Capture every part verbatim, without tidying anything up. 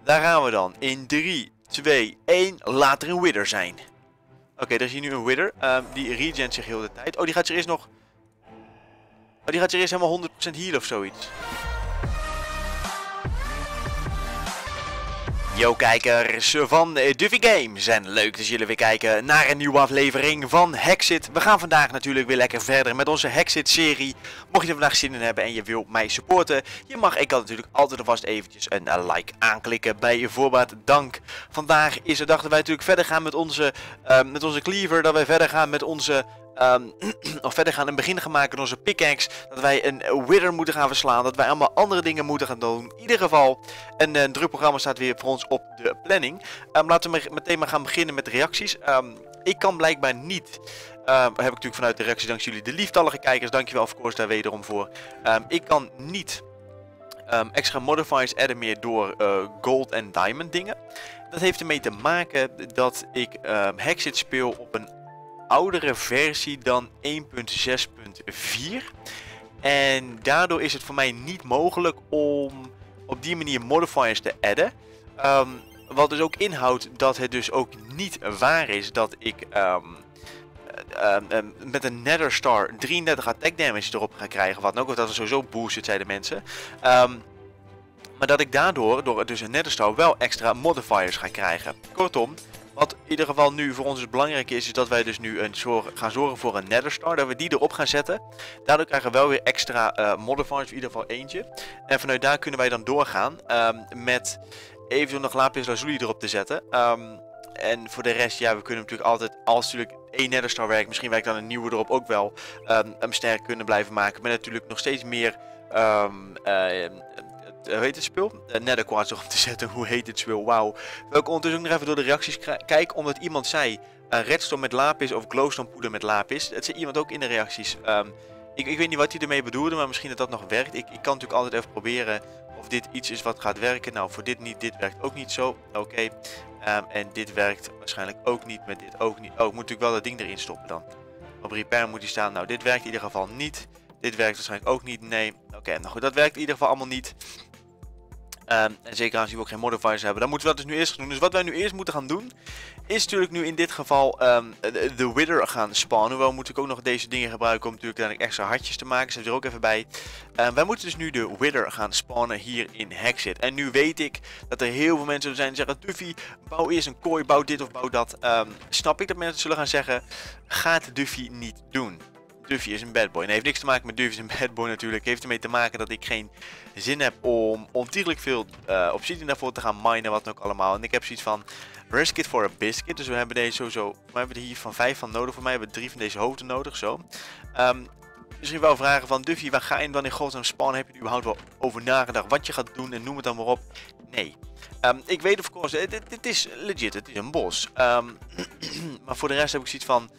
Daar gaan we dan. In drie, twee, één. Laat er een Wither zijn. Oké, okay, er is hier nu een Wither. Um, die regent zich heel de tijd. Oh, die gaat zich eerst nog... Oh, die gaat zich eerst helemaal honderd procent healen of zoiets. Yo kijkers van Duffy Games en leuk dat jullie weer kijken naar een nieuwe aflevering van Hexit. We gaan vandaag natuurlijk weer lekker verder met onze Hexit serie. Mocht je er vandaag zin in hebben en je wilt mij supporten, je mag ik kan natuurlijk altijd alvast eventjes een like aanklikken bij je voorbaat dank. Vandaag is de dag dat wij natuurlijk verder gaan met onze, uh, met onze cleaver, dat wij verder gaan met onze... Um, of verder gaan en begin gaan maken met onze pickaxe. Dat wij een Wither moeten gaan verslaan. Dat wij allemaal andere dingen moeten gaan doen. In ieder geval, een, een druk programma staat weer voor ons op de planning. Um, laten we meteen maar gaan beginnen met de reacties. Um, ik kan blijkbaar niet... Uh, heb ik natuurlijk vanuit de reacties dankzij jullie de lieftallige kijkers. Dankjewel of course daar wederom voor. Um, ik kan niet um, extra modifiers adden meer door uh, gold en diamond dingen. Dat heeft ermee te maken dat ik um, Hexit speel op een oudere versie dan één punt zes punt vier. En daardoor is het voor mij niet mogelijk om op die manier modifiers te adden. Um, wat dus ook inhoudt dat het dus ook niet waar is dat ik um, um, um, met een Nether Star drieëndertig attack damage erop ga krijgen. Wat ook, dat is sowieso bullshit, zeiden mensen. Um, maar dat ik daardoor, door dus een Nether Star, wel extra modifiers ga krijgen. Kortom, wat in ieder geval nu voor ons dus belangrijk is, is dat wij dus nu een zorg, gaan zorgen voor een Nether Star. Dat we die erop gaan zetten. Daardoor krijgen we wel weer extra uh, modifiers, in ieder geval eentje. En vanuit daar kunnen wij dan doorgaan um, met eventueel nog lapis lazuli erop te zetten. Um, en voor de rest, ja, we kunnen natuurlijk altijd, als natuurlijk één Nether Star werkt, misschien werkt dan een nieuwe erop ook wel, um, hem sterk kunnen blijven maken. Maar natuurlijk nog steeds meer... Um, uh, Hoe heet het spul? Uh, Nether quartz erop te zetten. Hoe heet het spul? Wauw. Welke ondertussen ook nog even door de reacties kijk. Omdat iemand zei: uh, redstone met lapis of glowstone poeder met lapis. Dat zei iemand ook in de reacties. Um, ik, ik weet niet wat hij ermee bedoelde, maar misschien dat dat nog werkt. Ik, ik kan natuurlijk altijd even proberen of dit iets is wat gaat werken. Nou, voor dit niet. Dit werkt ook niet zo. Oké. Okay. Um, en dit werkt waarschijnlijk ook niet. Met dit ook niet. Oh, ik moet natuurlijk wel dat ding erin stoppen dan. Op repair moet hij staan. Nou, dit werkt in ieder geval niet. Dit werkt waarschijnlijk ook niet. Nee. Oké, okay, nou goed. Dat werkt in ieder geval allemaal niet. Um, en zeker als we ook geen modifiers hebben, dan moeten we dat dus nu eerst gaan doen. Dus wat wij nu eerst moeten gaan doen, is natuurlijk nu in dit geval um, de, de Wither gaan spawnen. Wel moet ik ook nog deze dingen gebruiken om natuurlijk uiteindelijk extra hartjes te maken. Zet er ook even bij. Um, wij moeten dus nu de Wither gaan spawnen hier in Hexit. En nu weet ik dat er heel veel mensen zijn die zeggen: Duffy, bouw eerst een kooi, bouw dit of bouw dat. Um, snap ik dat mensen zullen gaan zeggen: gaat Duffy niet doen. Duffy is een bad boy. En heeft niks te maken met Duffy is een bad boy natuurlijk. Heeft ermee te maken dat ik geen zin heb om ontiegelijk veel uh, obsidian daarvoor te gaan minen. Wat dan ook allemaal. En ik heb zoiets van risk it for a biscuit. Dus we hebben deze sowieso. We hebben er hier van vijf van nodig. Voor mij hebben we drie van deze hoofden nodig. Zo. Um, misschien wel vragen van Duffy, waar ga je dan in godsnaam spannen? Heb je er überhaupt wel over nagedacht wat je gaat doen? En noem het dan maar op. Nee. Um, ik weet of course, dit, dit is legit. Het is een bos. Um, maar voor de rest heb ik zoiets van...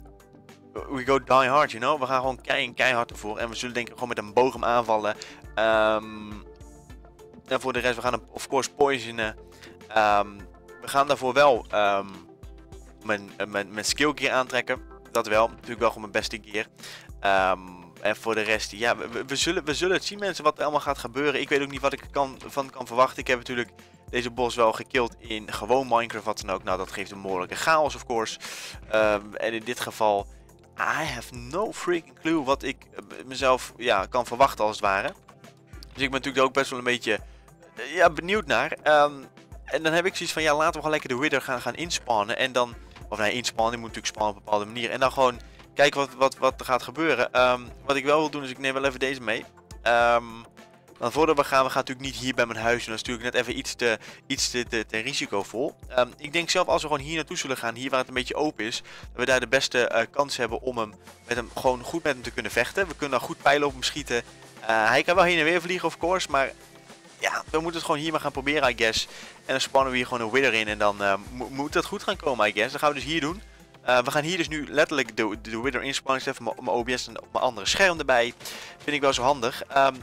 We go die hard, you know. We gaan gewoon kei keihard ervoor. En we zullen denk ik gewoon met een boog hem aanvallen. Um, en voor de rest, we gaan hem of course poisonen. Um, we gaan daarvoor wel um, mijn, mijn, mijn skill gear aantrekken. Dat wel. Natuurlijk wel gewoon mijn beste gear. Um, en voor de rest, ja, we, we, zullen, we zullen het zien mensen wat er allemaal gaat gebeuren. Ik weet ook niet wat ik kan, van kan verwachten. Ik heb natuurlijk deze bos wel gekild in gewoon Minecraft, wat dan ook. Nou, dat geeft een behoorlijke chaos of course. Um, en in dit geval... I have no freaking clue wat ik mezelf ja, kan verwachten als het ware. Dus ik ben natuurlijk ook best wel een beetje ja, benieuwd naar. Um, en dan heb ik zoiets van, ja, laten we gewoon lekker de Wither gaan, gaan inspannen. En dan, of nee, inspannen, die moet natuurlijk spannen op een bepaalde manier. En dan gewoon kijken wat, wat, wat er gaat gebeuren. Um, wat ik wel wil doen, is ik neem wel even deze mee. Um, Dan voordat we gaan, we gaan natuurlijk niet hier bij mijn huis doen. Dat is natuurlijk net even iets te, iets te, te, te risicovol. Um, ik denk zelf als we gewoon hier naartoe zullen gaan, hier waar het een beetje open is, dat we daar de beste uh, kans hebben om hem, met hem gewoon goed met hem te kunnen vechten. We kunnen dan goed pijlen op hem schieten. Uh, hij kan wel heen en weer vliegen of course, maar ja, we moeten het gewoon hier maar gaan proberen I guess. En dan spannen we hier gewoon een Wither in en dan uh, mo moet het goed gaan komen I guess. Dat gaan we dus hier doen. Uh, we gaan hier dus nu letterlijk de, de Wither inspannen. Even mijn O B S en op mijn andere scherm erbij. Vind ik wel zo handig. Um,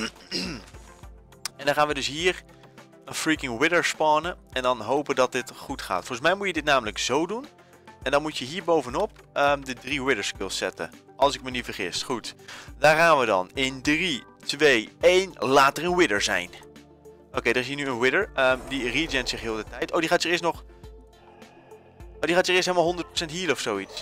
en dan gaan we dus hier een freaking Wither spawnen. En dan hopen dat dit goed gaat. Volgens mij moet je dit namelijk zo doen. En dan moet je hier bovenop um, de drie Wither skills zetten. Als ik me niet vergis. Goed. Daar gaan we dan. In drie, twee, één. Laat er een Wither zijn. Oké, okay, er is hier nu een Wither. Um, die regent zich heel de tijd. Oh, die gaat zich eerst nog... Oh, die gaat zich eerst helemaal honderd procent healen of zoiets.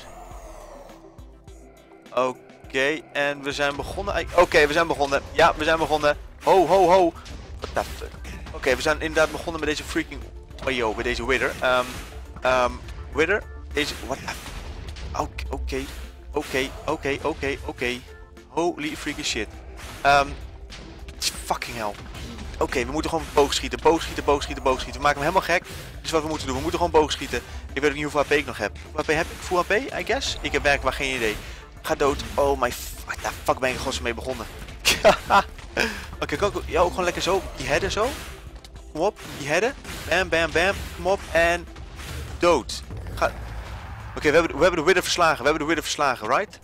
Oké, okay, en we zijn begonnen. Oké, okay, we zijn begonnen. Ja, we zijn begonnen. Ho, ho, ho. What the fuck? Oké, okay, we zijn inderdaad begonnen met deze freaking... Oh, yo, met deze Wither. Um, um, Wither. Deze... What the... Oké, oké. Oké, oké, oké, oké. Holy freaking shit. Um, fucking hell. Oké, okay, we moeten gewoon boogschieten, boogschieten, boogschieten, boogschieten. We maken hem helemaal gek. Dus wat we moeten doen, we moeten gewoon boogschieten. Ik weet ook niet hoeveel H P ik nog heb. Hoeveel H P heb ik? Full H P, I guess? Ik heb werkelijk geen idee. Ga dood. Oh my... What the fuck ben ik er gewoon zo mee begonnen? Oké, okay, kan ik jou ook gewoon lekker zo. Die headen zo. Kom op, die headen. Bam, bam, bam. Kom op. En... Dood. Ga... Oké, okay, we, we hebben de Wither verslagen. We hebben de Wither verslagen, right?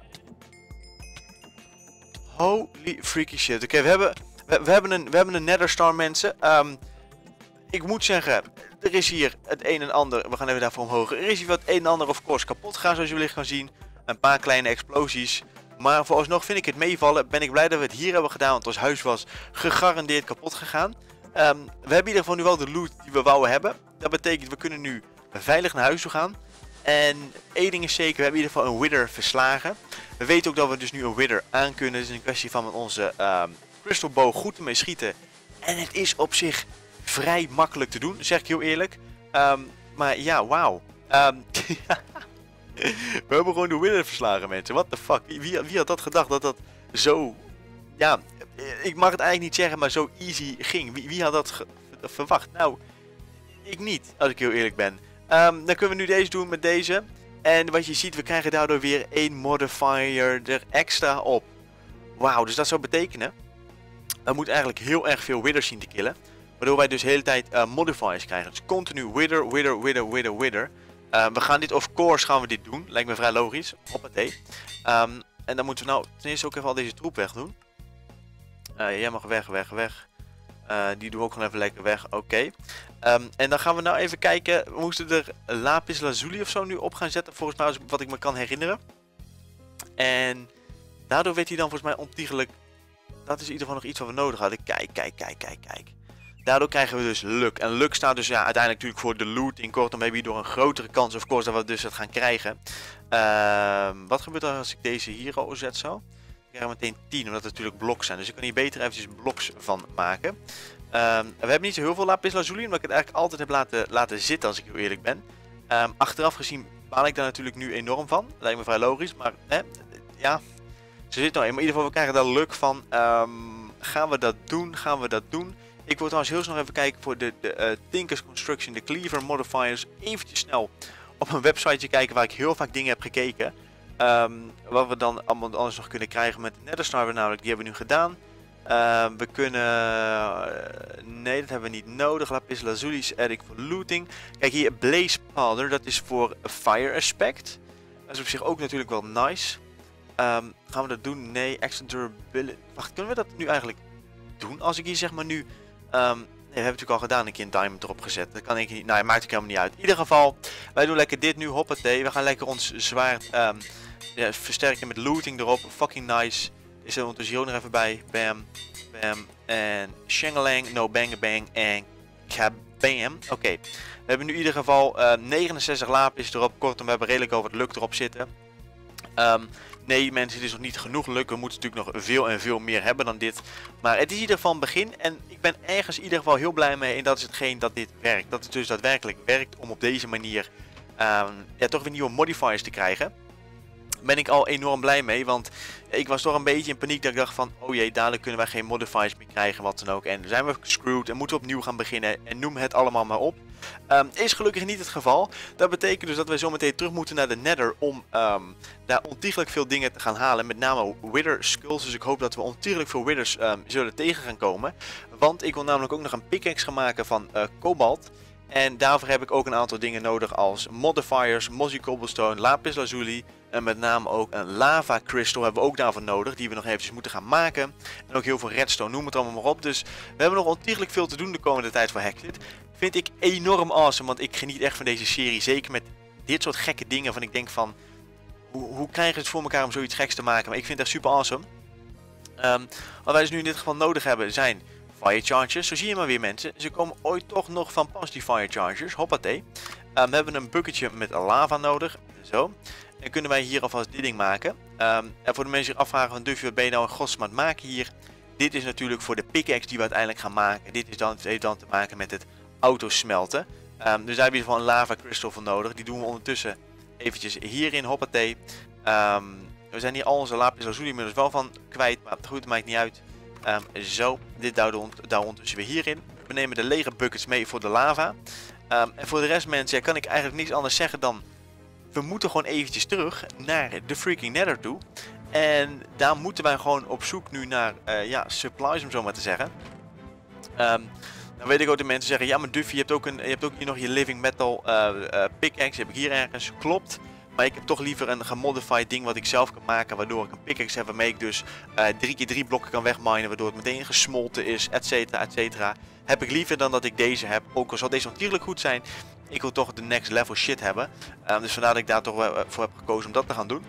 Holy freaky shit. Oké, okay, we hebben... We, we, hebben een, we hebben een Netherstar, mensen. Um, ik moet zeggen, er is hier het een en ander. We gaan even daarvoor omhoog. Er is hier wat een en ander, of course, kapot gegaan, zoals jullie gaan zien. Een paar kleine explosies. Maar vooralsnog vind ik het meevallen. Ben ik blij dat we het hier hebben gedaan, want ons huis was gegarandeerd kapot gegaan. Um, we hebben in ieder geval nu wel de loot die we wouden hebben. Dat betekent, we kunnen nu veilig naar huis toe gaan. En één ding is zeker, we hebben in ieder geval een Wither verslagen. We weten ook dat we dus nu een Wither aan kunnen. Het is een kwestie van met onze... Um, Crystal Bow goed ermee schieten. En het is op zich vrij makkelijk te doen, zeg ik heel eerlijk. Um, maar ja, wauw. Um, we hebben gewoon de Wither verslagen, mensen. What the fuck? Wie, wie had dat gedacht dat dat zo... Ja, ik mag het eigenlijk niet zeggen, maar zo easy ging. Wie, wie had dat verwacht? Nou, ik niet, als ik heel eerlijk ben. Um, dan kunnen we nu deze doen met deze. En wat je ziet, we krijgen daardoor weer één modifier er extra op. Wauw, dus dat zou betekenen... We moeten eigenlijk heel erg veel Withers zien te killen. Waardoor wij dus de hele tijd uh, modifiers krijgen. Dus continu Wither, Wither, Wither, Wither, Wither. Uh, we gaan dit, of course gaan we dit doen. Lijkt me vrij logisch. Hoppatee. Um, en dan moeten we nou ten eerste ook even al deze troep weg doen. Uh, jij mag weg, weg, weg. Uh, die doen we ook gewoon even lekker weg. Oké. Okay. Um, en dan gaan we nou even kijken. We moesten er lapis lazuli of zo nu op gaan zetten. Volgens mij, wat ik me kan herinneren. En daardoor werd hij dan volgens mij ontiegelijk... Dat is in ieder geval nog iets wat we nodig hadden. Kijk, kijk, kijk, kijk, kijk. Daardoor krijgen we dus luck. En luck staat dus ja, uiteindelijk natuurlijk voor de looting. Kortom hebben we hierdoor een grotere kans, of course, dat we dus het gaan krijgen. Uh, wat gebeurt er als ik deze hier al zet zo? Dan krijgen we meteen tien, omdat het natuurlijk bloks zijn. Dus ik kan hier beter eventjes bloks van maken. Uh, we hebben niet zo heel veel lapis lazuli, omdat ik het eigenlijk altijd heb laten, laten zitten, als ik heel eerlijk ben. Uh, achteraf gezien baal ik daar natuurlijk nu enorm van. Dat lijkt me vrij logisch, maar hè, ja... Ze zit nou in, maar in ieder geval we krijgen daar luk van. Um, gaan we dat doen? Gaan we dat doen? Ik wil trouwens heel snel even kijken voor de, de uh, Tinkers Construction, de Cleaver Modifiers. Eventjes snel op een websiteje kijken waar ik heel vaak dingen heb gekeken. Um, wat we dan allemaal anders nog kunnen krijgen met de Netherstar, namelijk die hebben we nu gedaan. Uh, we kunnen... Uh, nee, dat hebben we niet nodig. Lapis lazuli add ik voor looting. Kijk hier, Blaze Powder, dat is voor fire aspect. Dat is op zich ook natuurlijk wel nice. Um, gaan we dat doen? Nee, extra durability. Wacht, kunnen we dat nu eigenlijk doen? Als ik hier zeg maar nu... Um, nee, we hebben natuurlijk al gedaan, een keer een diamond erop gezet. Dat kan ik niet... Nou, maakt ook helemaal niet uit. In ieder geval, wij doen lekker dit nu, hoppatee. We gaan lekker ons zwaard um, ja, versterken met looting erop. Fucking nice. Is er ondertussen hier ook nog even bij. Bam, bam. En shangalang, no bang bang en kabam. Oké. Okay. We hebben nu in ieder geval uh, negenenzestig lapis erop. Kortom, we hebben redelijk al wat luck erop zitten. Um, nee mensen, het is nog niet genoeg luck. We moeten natuurlijk nog veel en veel meer hebben dan dit. Maar het is in ieder geval een begin. En ik ben ergens in ieder geval heel blij mee. En dat is hetgeen dat dit werkt. Dat het dus daadwerkelijk werkt om op deze manier um, ja, toch weer nieuwe modifiers te krijgen. Ben ik al enorm blij mee. Want ik was toch een beetje in paniek dat ik dacht van... Oh jee, dadelijk kunnen wij geen modifiers meer krijgen, wat dan ook. En dan zijn we screwed en moeten we opnieuw gaan beginnen. En noem het allemaal maar op. Um, is gelukkig niet het geval. Dat betekent dus dat we zometeen terug moeten naar de Nether om um, daar ontiegelijk veel dingen te gaan halen. Met name Wither Skulls. Dus ik hoop dat we ontiegelijk veel Withers um, zullen tegen gaan komen. Want ik wil namelijk ook nog een pickaxe gaan maken van uh, Cobalt. En daarvoor heb ik ook een aantal dingen nodig als modifiers, Mossy Cobblestone, Lapis Lazuli. En met name ook een Lava Crystal hebben we ook daarvoor nodig. Die we nog eventjes moeten gaan maken. En ook heel veel redstone, noem het allemaal maar op. Dus we hebben nog ontiegelijk veel te doen de komende tijd voor Hexit. Vind ik enorm awesome, want ik geniet echt van deze serie. Zeker met dit soort gekke dingen. Van ik denk van, hoe, hoe krijgen ze het voor elkaar om zoiets geks te maken? Maar ik vind het echt super awesome. Um, wat wij dus nu in dit geval nodig hebben zijn fire chargers. Zo zie je maar weer mensen. Ze komen ooit toch nog van pas die fire chargers. Hoppatee. Um, we hebben een bucketje met lava nodig. Zo. En kunnen wij hier alvast dit ding maken. Um, en voor de mensen die afvragen van Duffy, wat ben je nou in godsnaam aan het maken hier? Dit is natuurlijk voor de pickaxe die we uiteindelijk gaan maken. Dit is dan, heeft dan te maken met het autosmelten. Um, dus daar heb je gewoon een lava crystal voor nodig. Die doen we ondertussen eventjes hierin. Hoppatee. Um, we zijn hier al onze lapis lazuli inmiddels wel van kwijt. Maar goed, het maakt niet uit. Um, zo, dit duwden we ondertussen weer hierin. We nemen de lege buckets mee voor de lava. Um, en voor de rest mensen, ja, kan ik eigenlijk niks anders zeggen dan... We moeten gewoon eventjes terug naar de freaking nether toe. En daar moeten wij gewoon op zoek nu naar uh, ja, supplies, om zo maar te zeggen. Um, dan weet ik ook de mensen zeggen, ja maar Duffy, je hebt ook, een, je hebt ook hier nog je living metal uh, uh, pickaxe. Heb ik hier ergens. Klopt. Maar ik heb toch liever een gemodified ding wat ik zelf kan maken. Waardoor ik een pickaxe heb waarmee ik dus uh, drie keer drie blokken kan wegminen. Waardoor het meteen gesmolten is, et cetera, et cetera. Heb ik liever dan dat ik deze heb. Ook al zal deze natuurlijk goed zijn. Ik wil toch de next level shit hebben. Um, dus vandaar dat ik daar toch uh, voor heb gekozen om dat te gaan doen.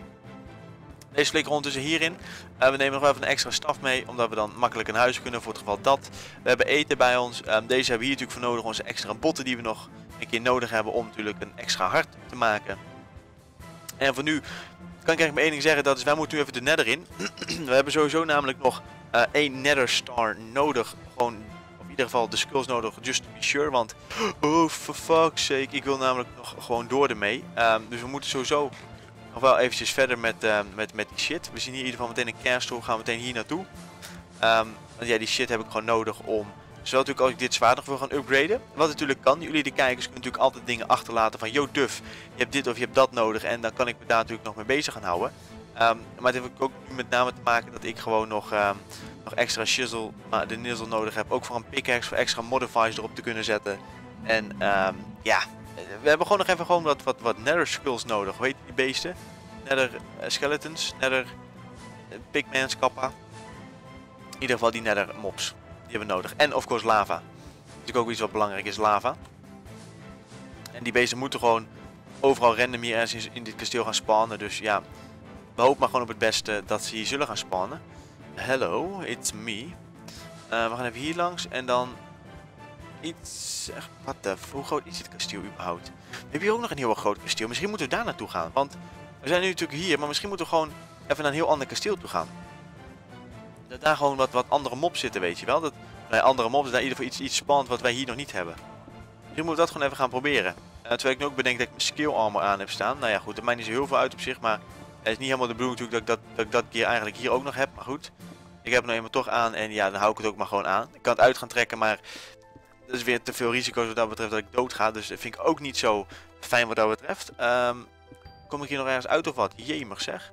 Deze flikker ondertussen hierin. Uh, we nemen nog wel even een extra staf mee. Omdat we dan makkelijk een huis kunnen voor het geval dat. We hebben eten bij ons. Um, deze hebben we hier natuurlijk voor nodig. Onze extra botten die we nog een keer nodig hebben. Om natuurlijk een extra hart te maken. En voor nu kan ik eigenlijk maar één ding zeggen. Dat is wij moeten nu even de nether in. We hebben sowieso namelijk nog uh, één nether star nodig. Gewoon in ieder geval de skulls nodig. Just to be sure. Want oh for fuck's sake. Ik wil namelijk nog gewoon door ermee. Um, dus we moeten sowieso... nog wel eventjes verder met, uh, met, met die shit. We zien hier in ieder geval meteen een cairnstone. Gaan we meteen hier naartoe. Um, want ja, die shit heb ik gewoon nodig om... Zowel natuurlijk als ik dit zwaar nog wil gaan upgraden. Wat natuurlijk kan. Jullie de kijkers kunnen natuurlijk altijd dingen achterlaten van... Yo Duff, je hebt dit of je hebt dat nodig. En dan kan ik me daar natuurlijk nog mee bezig gaan houden. Um, maar het heeft ook met name te maken dat ik gewoon nog, um, nog extra shizzle, uh, de nizzle nodig heb. Ook voor een pickaxe, voor extra modifiers erop te kunnen zetten. En um, ja... We hebben gewoon nog even gewoon wat, wat, wat nether skulls nodig. Hoe heet die beesten? Nether uh, skeletons, nether uh, pigmans, kappa. In ieder geval die nether mobs. Die hebben we nodig. En of course lava. Dat is natuurlijk ook iets wat belangrijk is, lava. En die beesten moeten gewoon overal random hier ergens in, in dit kasteel gaan spawnen. Dus ja, we hopen maar gewoon op het beste dat ze hier zullen gaan spawnen. Hello, it's me. Uh, we gaan even hier langs en dan... Iets... Wat de... Hoe groot is dit kasteel überhaupt? We hebben hier ook nog een heel groot kasteel. Misschien moeten we daar naartoe gaan. Want we zijn nu natuurlijk hier. Maar misschien moeten we gewoon even naar een heel ander kasteel toe gaan. Dat daar gewoon wat, wat andere mobs zitten, weet je wel. Dat bij andere mobs daar in ieder geval iets, iets spannend wat wij hier nog niet hebben. Misschien moeten we dat gewoon even gaan proberen. Uh, terwijl ik nu ook bedenk dat ik mijn skill armor aan heb staan. Nou ja goed, dat maakt niet zo heel veel uit op zich. Maar het is niet helemaal de bedoeling natuurlijk dat ik dat, dat, ik dat keer eigenlijk hier ook nog heb. Maar goed. Ik heb het nou eenmaal toch aan. En ja, dan hou ik het ook maar gewoon aan. Ik kan het uit gaan trekken, maar... Dat is weer te veel risico's wat dat betreft dat ik dood ga. Dus dat vind ik ook niet zo fijn wat dat betreft. Um, kom ik hier nog ergens uit of wat? Jemig zeg.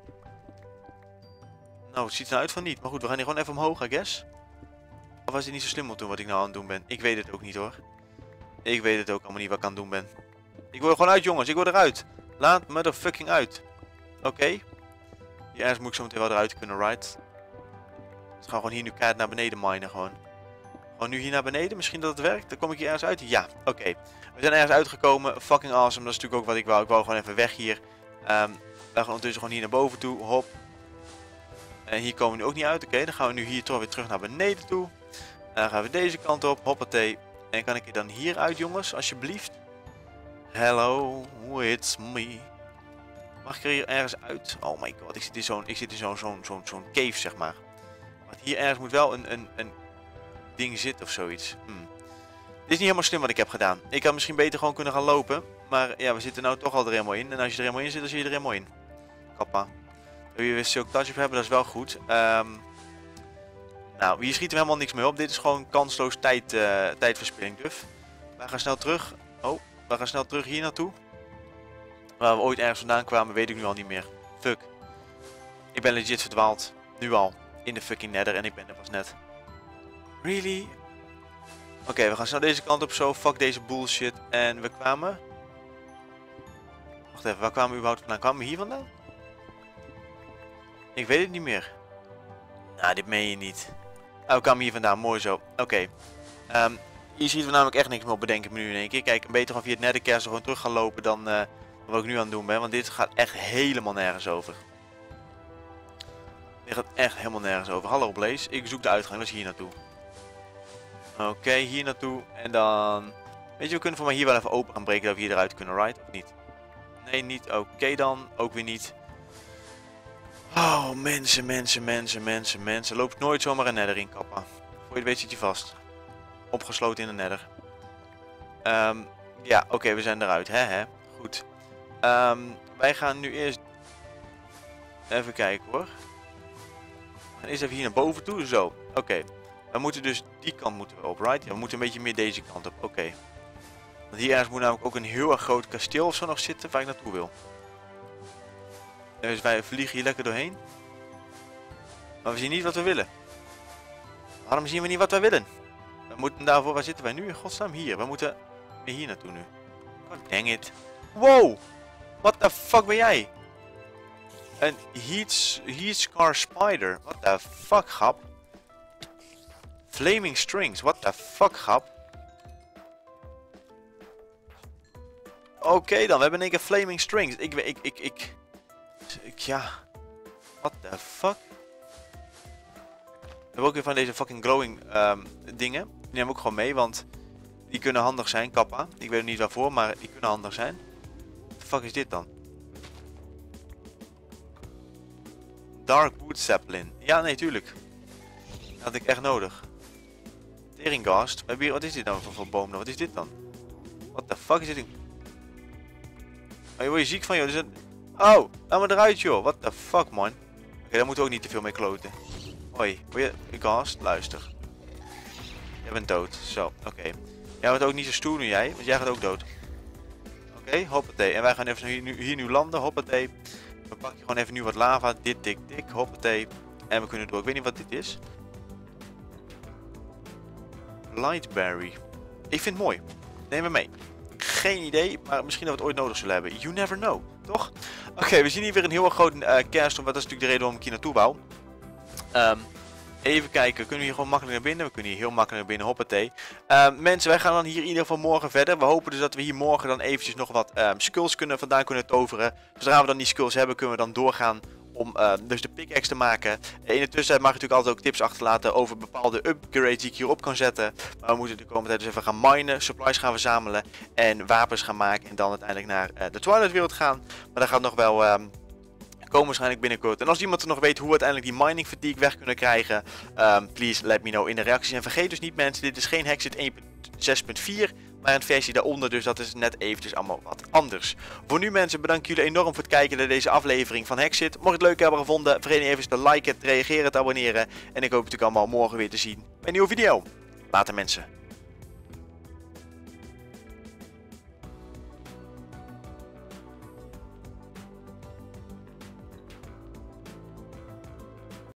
Nou, het ziet er nou uit van niet. Maar goed, we gaan hier gewoon even omhoog, I guess. Of was het niet zo slim om te doen wat ik nou aan het doen ben? Ik weet het ook niet hoor. Ik weet het ook allemaal niet wat ik aan het doen ben. Ik word er gewoon uit jongens, ik word eruit. Laat me er fucking uit. Oké. Okay. Hier ergens moet ik zo meteen wel eruit kunnen, right? Dus gaan gewoon hier nu keihard naar beneden minen gewoon. Gewoon nu hier naar beneden, misschien dat het werkt. Dan kom ik hier ergens uit. Ja, oké. Okay. We zijn ergens uitgekomen. Fucking awesome. Dat is natuurlijk ook wat ik wou. Ik wou gewoon even weg hier. Um, we gaan ondertussen gewoon hier naar boven toe. Hop. En hier komen we nu ook niet uit. Oké, okay, dan gaan we nu hier toch weer terug naar beneden toe. En dan gaan we deze kant op. Hoppatee. En kan ik er dan hier uit, jongens? Alsjeblieft. Hello, it's me. Mag ik er hier ergens uit? Oh my god, ik zit in zo'n zo'n zo'n zo'n zo'n cave, zeg maar. Want hier ergens moet wel een... een, een ding zit of zoiets. Hmm. Dit is niet helemaal slim wat ik heb gedaan. Ik had misschien beter gewoon kunnen gaan lopen. Maar ja, we zitten nou toch al er helemaal in. En als je er helemaal in zit, dan zit je er helemaal in. Kappa. Wil je weer silk touch op hebben? Dat is wel goed. Um, nou, hier schieten we helemaal niks mee op. Dit is gewoon kansloos tijd, uh, tijdverspilling. Duf. We gaan snel terug. Oh, we gaan snel terug hier naartoe. Waar we ooit ergens vandaan kwamen, weet ik nu al niet meer. Fuck. Ik ben legit verdwaald. Nu al. In de fucking nether en ik ben er pas net. Really? Oké, okay, we gaan snel deze kant op zo. Fuck deze bullshit. En we kwamen... Wacht even, waar kwamen we überhaupt vandaan? Kwamen we hier vandaan? Ik weet het niet meer. Nou, dit meen je niet. Oh, we kwamen hier vandaan. Mooi zo. Oké. Okay. Um, hier ziet we namelijk echt niks meer op bedenken nu in één keer. Kijk, beter gewoon via het nethercairn gewoon terug gaan lopen dan uh, wat ik nu aan het doen ben. Want dit gaat echt helemaal nergens over. Dit gaat echt helemaal nergens over. Hallo Blaze, ik zoek de uitgang. Dat is hier naartoe. Oké, okay, hier naartoe. En dan... Weet je, we kunnen voor mij hier wel even open gaan breken dat we hier eruit kunnen, right? Of niet? Nee, niet. Oké okay, dan. Ook weer niet. Oh, mensen, mensen, mensen, mensen, mensen. Loopt nooit zomaar een nether in, kappa. Voor je het weet zit je vast. Opgesloten in de nether. Um, ja, oké, okay, we zijn eruit. Hè, hè. Goed. Um, wij gaan nu eerst... Even kijken hoor. We gaan eerst even hier naar boven toe. Zo, oké. Okay. We moeten dus die kant moeten we op, right? Ja, we moeten een beetje meer deze kant op. Oké. Okay. Want hier ergens moet namelijk ook een heel erg groot kasteel of zo nog zitten waar ik naartoe wil. Dus wij vliegen hier lekker doorheen. Maar we zien niet wat we willen. Waarom zien we niet wat we willen? We moeten daarvoor, waar zitten wij nu in godsnaam? Hier. We moeten hier naartoe nu. God dang it. Wow! What the fuck ben jij? Een heat, heat scar spider. What the fuck, grap? Flaming strings. What the fuck, grap? Oké okay, dan, we hebben in één keer flaming strings. Ik, ik, ik, ik, ik, ja. What the fuck? We hebben ook weer van deze fucking glowing um, dingen. Die nemen we ook gewoon mee, want die kunnen handig zijn, kappa. Ik weet niet waarvoor, maar die kunnen handig zijn. What the fuck is dit dan? Dark wood sapling. Ja, nee, tuurlijk. Dat had ik echt nodig. Teringast. We hebben hier, wat is dit dan voor, voor boom? Wat is dit dan? What the fuck is dit? Oh, je word je ziek van, joh. Dus een... Oh, laat me eruit, joh. What the fuck, man. Oké, okay, daar moeten we ook niet te veel mee kloten. Hoi, wil je... Gast, luister. Jij bent dood. Zo, oké. Okay. Jij bent ook niet zo stoer nu, jij. Want jij gaat ook dood. Oké, okay, hoppatee. En wij gaan even hier nu, hier nu landen. Hoppatee. We pakken gewoon even nu wat lava. Dit, dik, dik. Hoppatee. En we kunnen door. Ik weet niet wat dit is. Lightberry. Ik vind het mooi. Neem me mee. Geen idee, maar misschien dat we het ooit nodig zullen hebben. You never know, toch? Oké, okay, we zien hier weer een heel erg groot uh, kerstboom. Dat is natuurlijk de reden waarom ik hier naartoe wou. Um, even kijken, kunnen we hier gewoon makkelijk naar binnen? We kunnen hier heel makkelijk naar binnen, hoppatee. Um, mensen, wij gaan dan hier in ieder geval morgen verder. We hopen dus dat we hier morgen dan eventjes nog wat um, skulls kunnen, vandaan kunnen toveren. Zodra we dan die skulls hebben, kunnen we dan doorgaan om uh, dus de pickaxe te maken. In de tussentijd mag je natuurlijk altijd ook tips achterlaten over bepaalde upgrades die ik hierop kan zetten. Maar we moeten de komende tijd dus even gaan minen, supplies gaan verzamelen en wapens gaan maken. En dan uiteindelijk naar uh, de Twilight wereld gaan. Maar daar gaat nog wel... Um, komen waarschijnlijk binnenkort. En als iemand er nog weet hoe we uiteindelijk die mining fatigue weg kunnen krijgen, um, please let me know in de reacties. En vergeet dus niet, mensen, dit is geen Hexit één punt zes punt vier, maar een versie daaronder, dus dat is net eventjes allemaal wat anders. Voor nu, mensen, bedank jullie enorm voor het kijken naar deze aflevering van Hexit. Mocht je het leuk hebben gevonden, vergeet niet even te liken, te reageren, te abonneren. En ik hoop natuurlijk allemaal morgen weer te zien bij een nieuwe video. Later, mensen.